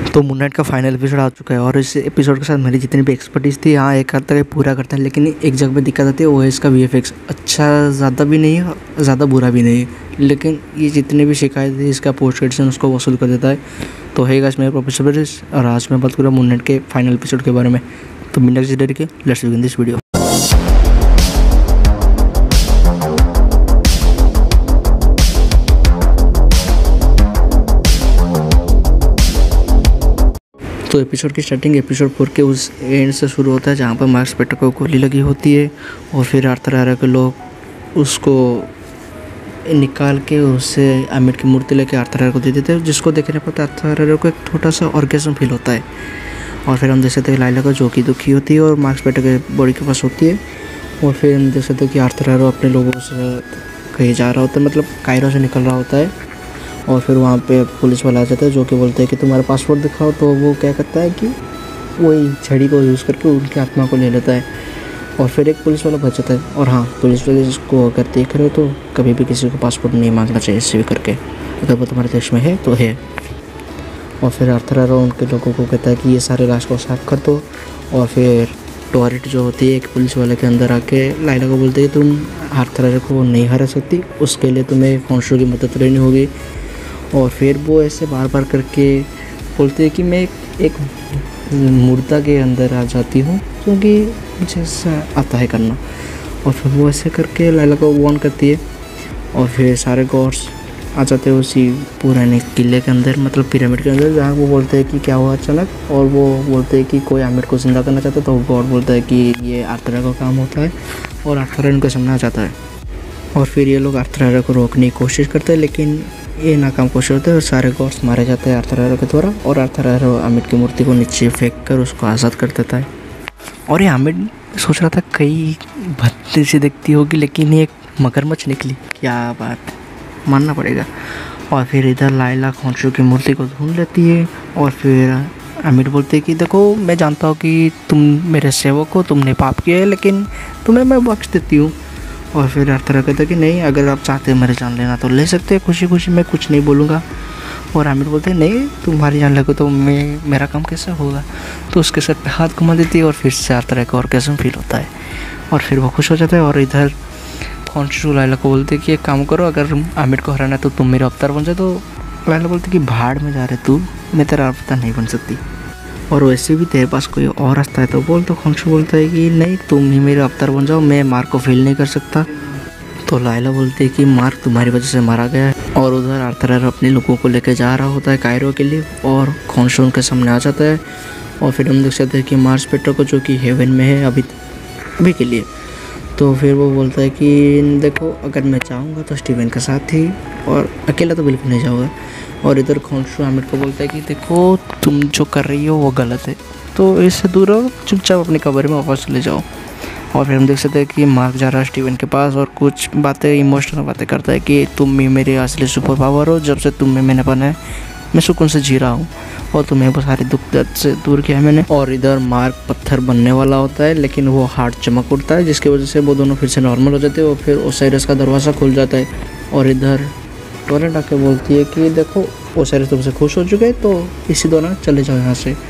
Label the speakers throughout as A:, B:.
A: तो Moon Knight का final episode आ चुका है और इस एपिसोड के साथ मेरी जितनी भी एक्सपर्टीज़ थी यहाँ एक हद तक ये पूरा करता है, लेकिन एक जगह पे दिक्कत आती है, वो है इसका वीएफएक्स। अच्छा ज़्यादा भी नहीं है, ज़्यादा बुरा भी नहीं है, लेकिन ये जितनी भी शिकायत थी इसका पोस्ट क्रेडिट्स उसको वसूल कर देता है। तो है गाइस, मेरे प्रोफेसर और आज मैं बात करूँगा मून नाइट के फाइनल एपिसोड के बारे में। तो बिना किसी डर के लेट्स बिगिन दिस वीडियो। तो एपिसोड की स्टार्टिंग एपिसोड 4 के उस एंड से शुरू होता है जहाँ पर मार्क स्पेक्टर को गोली लगी होती है और फिर आर्थर एरो के लोग उसको निकाल के उससे आमिर की मूर्ति लेके आर्थर एरो को दे देते हैं, जिसको देखने पर आर्थर एरो को एक छोटा सा ऑर्गेज़म फील होता है। और फिर हम देख सकते हैं लाइला को जो कि दुखी होती है और मार्क स्पेक्टर के बॉडी के पास होती है। और फिर हम देख सकते हैं कि आर्थर एरो अपने लोगों से कहीं जा रहा होता है, मतलब कायरो से निकल रहा होता है। और फिर वहाँ पे पुलिस वाला आ जाता है जो कि बोलते हैं कि तुम्हारा पासपोर्ट दिखाओ। तो वो क्या करता है कि वही छड़ी को यूज़ करके उनकी आत्मा को ले लेता है और फिर एक पुलिस वाला बच जाता है। और हाँ, पुलिस वाले जिसको अगर देख रहे हो तो कभी भी किसी को पासपोर्ट नहीं मांगना चाहिए इससे भी करके, अगर वो तुम्हारे देश में है तो है। और फिर आर्थर एरो उनके लोगों को कहता है कि ये सारे लाश को साफ कर दो। और फिर टोरेट जो होती है एक पुलिस वाले के अंदर आके लाइला को बोलते हैं कि तुम आर्थर एरो को नहीं हरा सकती, उसके लिए तुम्हें खॉन्शो की मदद लेनी होगी। और फिर वो ऐसे बार बार करके बोलते हैं कि मैं एक मुर्दा के अंदर आ जाती हूँ क्योंकि मुझे ऐसा आता है करना। और फिर वो ऐसे करके लाइला को वार्न करती है और फिर सारे गॉड्स आ जाते हैं उसी पुराने किले के अंदर, मतलब पिरामिड के अंदर, जहाँ वो बोलते हैं कि क्या हुआ अचानक। और वो बोलते हैं कि कोई आमिर को जिंदा करना चाहता है, तो गॉड बोलता है कि ये आर्थर एरो का काम होता है और आर्थर एरो उनके सामने आ जाता है। और फिर ये लोग आर्थर एरो को रोकने की कोशिश करते हैं, लेकिन ये नाकाम कोशिश होते हैं और सारे गॉड्स मारे जाते हैं आर्थर एरो के द्वारा। और आर्थर एरो आमिर की मूर्ति को नीचे फेंक कर उसको आज़ाद कर देता है। और ये आमिर सोच रहा था कई भद्दी सी दिखती होगी, लेकिन ये एक मगरमच्छ निकली, क्या बात, मानना पड़ेगा। और फिर इधर लाइला खॉन्शो की मूर्ति को ढूंढ लेती है और फिर आमिर बोलते हैं कि देखो, मैं जानता हूँ कि तुम मेरे सेवक हो, तुमने पाप किया है, लेकिन तुम्हें मैं बख्श देती हूँ। और फिर आर्थर एरो कहता है कि नहीं, अगर आप चाहते हैं मेरी जान लेना तो ले सकते हैं, खुशी खुशी, मैं कुछ नहीं बोलूँगा। और आमिर बोलते हैं नहीं, तुम्हारी जान लगो तो मेरा काम कैसा होगा। तो उसके सर पे हाथ घुमा देती है और फिर से आर्थर एरो को ऑर्गेज़म फील होता है और फिर वो खुश हो जाता है। और इधर खॉन्शो लाइला को बोलते हैं कि एक काम करो, अगर आमिर को हराना है तो तुम मेरा अवतार बन जाए। तो लाइला बोलती कि भाड़ में जा रहे तू, मैं तेरा अवतार नहीं बन सकती, और वैसे भी तेरे पास कोई और रास्ता है तो बोल। तो खॉन्शो बोलता है कि नहीं, तुम ही मेरा अवतार बन जाओ, मैं मार्क को फील नहीं कर सकता। तो लाइला बोलती है कि मार्क तुम्हारी वजह से मारा गया है। और उधर आर्थर एरो अपने लोगों को लेकर जा रहा होता है कायरो के लिए और खॉन्शो उनके सामने आ जाता है। और फिर हम देख सकते हैं कि मार्क स्पेक्टर को, जो कि हेवन में है अभी के लिए, तो फिर वो बोलता है कि देखो, अगर मैं चाहूँगा तो स्टीवन के साथ ही, और अकेला तो बिल्कुल नहीं जाऊँगा। और इधर खॉन्शो आमिर को बोलता है कि देखो, तुम जो कर रही हो वो गलत है, तो इससे दूर रहो, चुपचाप अपनी कब्र में वापस चले जाओ। और फिर हम देख सकते हैं कि मार्क जा रहा है स्टीवन के पास और कुछ बातें, इमोशनल बातें करता है कि तुम ही मेरे असली सुपर पावर हो, जब से तुम में मैंने बना है मैं सुकून से जी रहा हूँ और तुम्हें वो सारे दुख दर्द से दूर किया है मैंने। और इधर मार्क पत्थर बनने वाला होता है, लेकिन वो हार्ट चमक उठता है, जिसकी वजह से वो दोनों फिर से नॉर्मल हो जाते हैं और फिर ओसाइरस का दरवाज़ा खुल जाता है। और इधर टोरेट आके बोलती है कि देखो, ओसाइरस तुमसे खुश हो चुके हैं, तो इसी दौरान चले जाओ यहाँ से।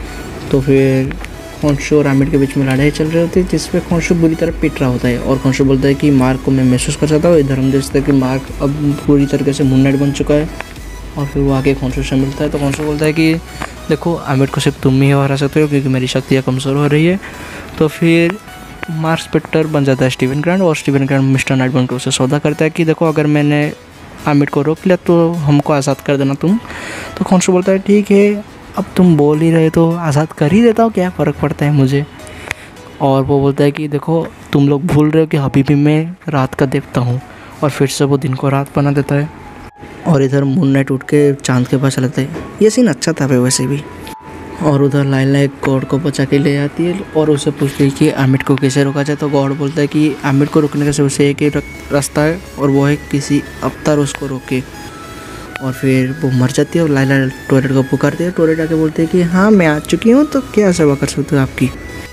A: तो फिर खॉन्शो और आमिर के बीच में लड़ाई चल रही होती है, जिसपे खॉन्शो बुरी तरह पिट रहा होता है। और खॉन्शो बोलता है कि मार्क को मैं महसूस कर सकता हूँ। इधर हम देखते हैं कि मार्क अब पूरी तरीके से मून नाइट बन चुका है। और फिर वो आके खॉन्शो से मिलता है, तो खॉन्शो बोलता है कि देखो, आमिर को सिर्फ तुम ही हरा सकते हो क्योंकि मेरी शक्तियाँ कमज़ोर हो रही है। तो फिर मार्क स्पेक्टर बन जाता है स्टीवन ग्रांट और स्टीवन ग्रांट मिस्टर नाइट बन के उसे सौदा करता है कि देखो, अगर मैंने आमिर को रोक लिया तो हमको आज़ाद कर देना तुम। तो खॉन्शो बोलता है ठीक है, अब तुम बोल ही रहे तो आज़ाद कर ही देता हूँ, क्या फ़र्क पड़ता है मुझे। और वो बोलता है कि देखो, तुम लोग भूल रहे हो कि अभी भी मैं रात का देवता हूँ। और फिर से वो दिन को रात बना देता है। और इधर मून नाइट उठ के चांद के पास चलता है। ये सीन अच्छा था वैसे भी। और उधर लाइला एक गॉड को बचा के ले आती है और उसे पूछती है कि आमिर को कैसे रोका जाए। तो गॉड बोलता है कि आमिर को रोकने का सिर्फ एक ही रास्ता है और वो है किसी अवतार उसको रोके। और फिर वो मर जाती है और लाइला टोरेट को पुकारती है। टोरेट आके बोलते हैं कि हाँ, मैं आ चुकी हूँ, तो क्या सेवा कर सकती हूँ आपकी।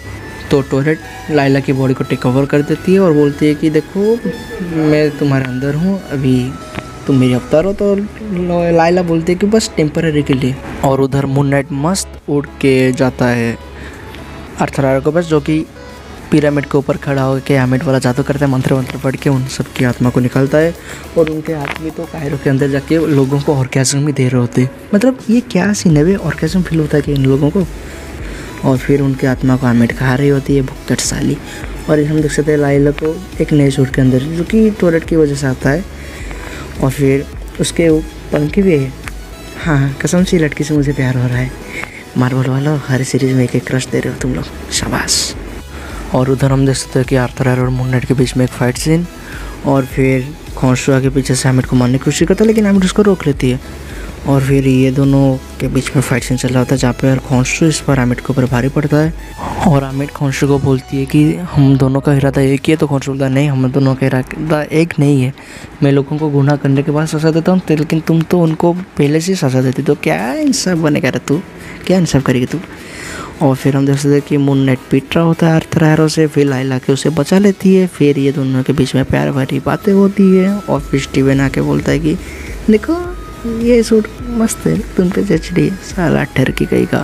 A: तो टोरेट लाइला की बॉडी को टेक ओवर कर देती है और बोलती है कि देखो, मैं तुम्हारे अंदर हूँ, अभी तुम मेरी अवतार हो। तो लाइला बोलती है कि बस टेम्पररी के लिए। और उधर मून नाइट मस्त उड़ के जाता है अर्थरारा को बस, जो कि पिरामिड के ऊपर खड़ा होकर आमिड वाला जादू करता है, मंत्र मंत्र पढ़ के उन सब की आत्मा को निकालता है। और उनके आदमी तो कायरो के अंदर जाके लोगों को ऑर्गेज़म भी दे रहे होते। मतलब ये क्या सीन है, ऑर्गेज़म फील होता है कि इन लोगों को। और फिर उनकी आत्मा को आमिड खा रही होती है भुक्कड़ साली। और हम देख सकते हैं लाइला को एक नए सूट के अंदर, जो कि टॉयलेट की वजह से आता है। और फिर उसके पंखे भी है। हाँ, कसम से लड़की से मुझे प्यार हो रहा है। मार्वल वाला हर सीरीज़ में एक एक क्रश दे रहे हो तुम लोग, शाबाश। और उधर हम देख सकते हैं कि आर्थर और मून नाइट के बीच में एक फाइट सीन। और फिर खौंसू आगे पीछे से आमिड को मारने की कोशिश करता है, लेकिन आमिड उसको रोक लेती है। और फिर ये दोनों के बीच में फाइट सीन चल रहा होता है, जहाँ पे खौंसू इस पर आमिड के ऊपर भारी पड़ता है। और आमिड खौंसू को बोलती है कि हम दोनों का इरादा एक ही है। तो खौंसू बोलता है नहीं, हम दोनों का इरादा एक नहीं है। मैं लोगों को गुनाह करने के बाद सज़ा देता हूँ, लेकिन तुम तो उनको पहले से सज़ा देती। तो क्या इंसाफ बनेगा रे तू, क्या इंसाफ करेगी तू। और फिर हम देख सकते हैं कि मून नाइट पीट रहा होता है अर्थरारो से। फिर लाइला के उसे बचा लेती है। फिर ये दोनों के बीच में प्यार भरी बातें होती है। और फिर स्टीवन आके बोलता है कि देखो ये सूट मस्त है, तुम पे जच रही है, साला ठरकी कहीं का।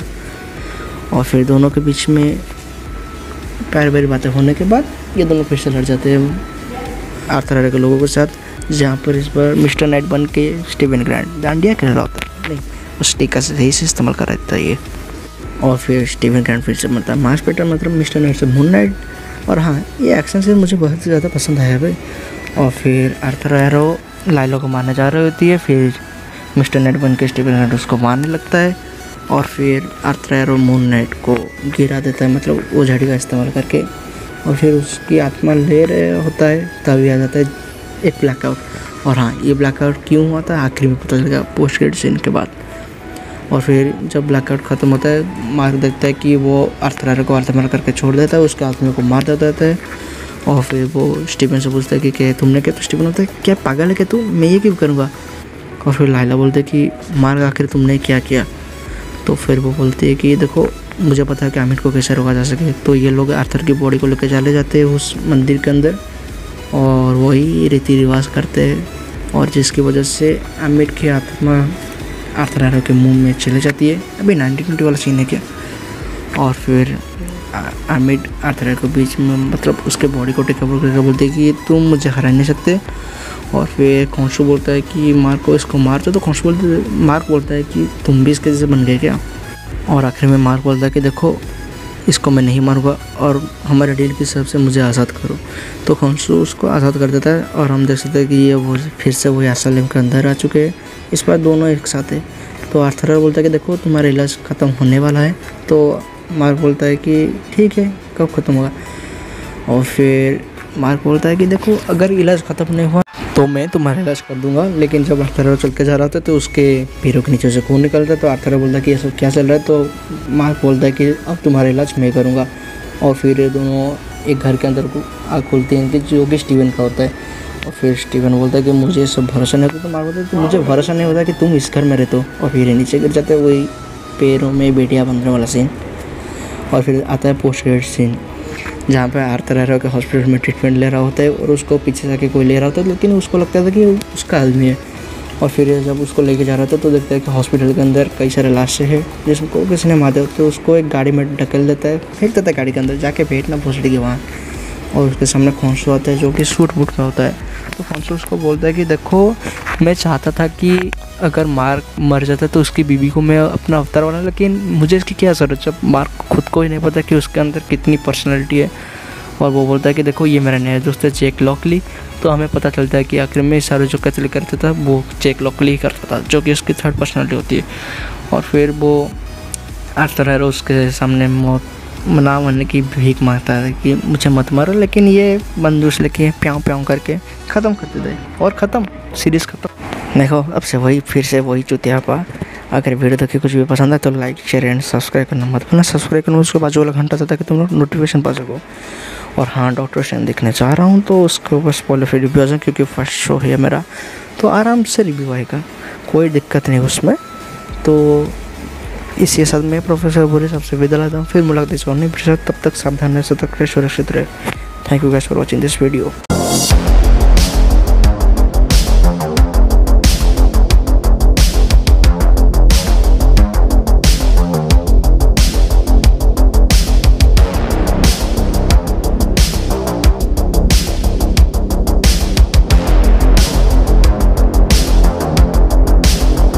A: और फिर दोनों के बीच में प्यार भरी बातें होने के बाद ये दोनों फिर से लड़ जाते हैं अर्थरारो के लोगों के साथ, जहाँ पर इस बार मिस्टर नाइट बन के स्टीवन ग्रांट डांडिया खेल रहा होता है। नहीं, उस टीका से सही से इस्तेमाल कर रहा था ये। और फिर स्टीवन ग्रांट फिर से मतलब मार्स पेटर मतलब मिस्टर नाइट से मून नाइट। और हाँ, ये एक्शन से मुझे बहुत ही ज़्यादा पसंद आया भाई। और फिर अर्थरारो लाइला को मारने जा रही होती है। फिर मिस्टर नाइट बन के स्टीवन ग्रांट उसको मारने लगता है। और फिर अर्थरारो मून नाइट को गिरा देता है, मतलब वो झड़ी का इस्तेमाल करके। और फिर उसकी आत्मा ले रहे होता है, तभी आ जाता है एक ब्लैकआउट। और हाँ, ये ब्लैकआउट क्यों हुआ था आखिर में पता चलेगा पोस्ट क्रेडिट सीन के बाद। और फिर जब ब्लैकआउट ख़त्म होता है, मार्क देखता है कि वो अर्थरारो को अर्थमर करके छोड़ देता है, उसके आदमी को मार देता है। और फिर वो स्टीवन से पूछता है कि क्या तुमने क्या। तो स्टीवन होता है क्या पागल है क्या तू, मैं ये क्यों करूँगा। और फिर लाइला बोलते हैं कि मार्क आखिर तुमने क्या किया। तो फिर वो बोलती है कि देखो मुझे पता है कि आमिड को कैसे रोका जा सके। तो ये लोग आर्थर की बॉडी को लेकर चले जाते हैं उस मंदिर के अंदर, और वही रीति रिवाज करते हैं, और जिसकी वजह से आमिड की आत्मा अर्थरारो के मुंह में चले जाती है। अभी 1920 वाला सीन है क्या। और फिर आमिड अर्थरारो के बीच में मतलब उसके बॉडी को टेक ओवर करके बोलते हैं कि तुम मुझे हरा नहीं सकते। और फिर खौंसू बोलता है कि मार्क को इसको मार दो। तो खौंसू मार्क बोलता है कि तुम भी इसके जैसे बन गए क्या। और आखिर में मार्क बोलता है कि देखो इसको मैं नहीं मारूंगा और हमारे डील की हिसाब से मुझे आज़ाद करो। तो खौंसू उसको आज़ाद कर देता है। और हम देख सकते हैं कि ये वो फिर से वही असलम के अंदर आ चुके हैं। इस बार दोनों एक साथ है। तो अर्थरारो बोलता है कि देखो तुम्हारा इलाज ख़त्म होने वाला है। तो मार्क बोलता है कि ठीक है, कब ख़त्म होगा। और फिर मार्क बोलता है कि देखो अगर इलाज ख़त्म नहीं हुआ तो मैं तुम्हारा इलाज कर दूंगा। लेकिन जब अर्थरारो चल के जा रहा था तो उसके पैरों के नीचे से खून निकलता है। तो अर्थरारो बोलता है कि ये सब क्या चल रहा है। तो मार्क बोलता है कि अब तुम्हारा इलाज मैं करूँगा। और फिर ये दोनों एक घर के अंदर आग खोलते हैं कि जो कि स्टीवन का होता है। और फिर स्टीवन बोलता है कि मुझे सब भरोसा नहीं होता। तो मार्क बोलता है कि मुझे भरोसा नहीं होता कि तुम इस घर में रहते हो। और फिर नीचे गिर जाते हैं, वही पैरों में बेटियाँ बंधने वाला सीन। और फिर आता है पोस्ट क्रेडिट सीन, जहाँ पे अर्थरारो के हॉस्पिटल में ट्रीटमेंट ले रहा होता है और उसको पीछे जाके कोई ले रहा होता है, लेकिन उसको लगता था कि उसका आदमी है। और फिर जब उसको लेके जा रहा था तो देखता है कि हॉस्पिटल के अंदर कई सारे लाशें हैं जिसको किसी ने मार दिया। तो उसको एक गाड़ी में ढकेल देता है, फेंक देता है गाड़ी के अंदर, जाके बैठना भोसड़ी के वहाँ। और उसके सामने खौंसू आता है जो कि सूट बूट में होता है। तो खौंसू उसको बोलता है कि देखो मैं चाहता था कि अगर मार्क मर जाता तो उसकी बीवी को मैं अपना अवतार बना, लेकिन मुझे इसकी क्या ज़रूरत जब मार्क खुद को ही नहीं पता कि उसके अंदर कितनी पर्सनैलिटी है। और वो बोलता है कि देखो ये मेरा नया दोस्त है जैक लॉकली। तो हमें पता चलता है कि आखिर में सारे जो कत्ल करता था वो जैक लॉकली ही करता था, जो कि उसकी थर्ड पर्सनैलिटी होती है। और फिर वो अर्थरारो उसके सामने मौत ना मरने की भीख मांगता है कि मुझे मत मारो, लेकिन ये बंदूक लेके प्याऊं प्याऊं करके ख़त्म कर देता है। और ख़त्म, सीरीज़ ख़त्म। देखो अब से वही फिर से वही चुतियापा। अगर वीडियो देखिए कुछ भी पसंद है तो लाइक शेयर एंड सब्सक्राइब करना मत भूलना। सब्सक्राइब करना उसके बाजू वाला घंटा था ताकि तुम लोग नोटिफिकेशन पा सको। और हाँ, डॉक्टर स्ट्रेंज देखने चाह रहा हूँ तो उसको बस स्पॉइलर फ्री रिव्यू आ जाए, क्योंकि फर्स्ट शो है मेरा, तो आराम से रिव्यू आएगा, कोई दिक्कत नहीं उसमें। तो इसी साथ मैं प्रोफेसर बुरी सबसे विदा लेता हूँ। फिर मुलाकात इस और नहीं, तब तक सावधान रहे, सतर्क रहे, सुरक्षित रहे। Thank you guys for watching this video.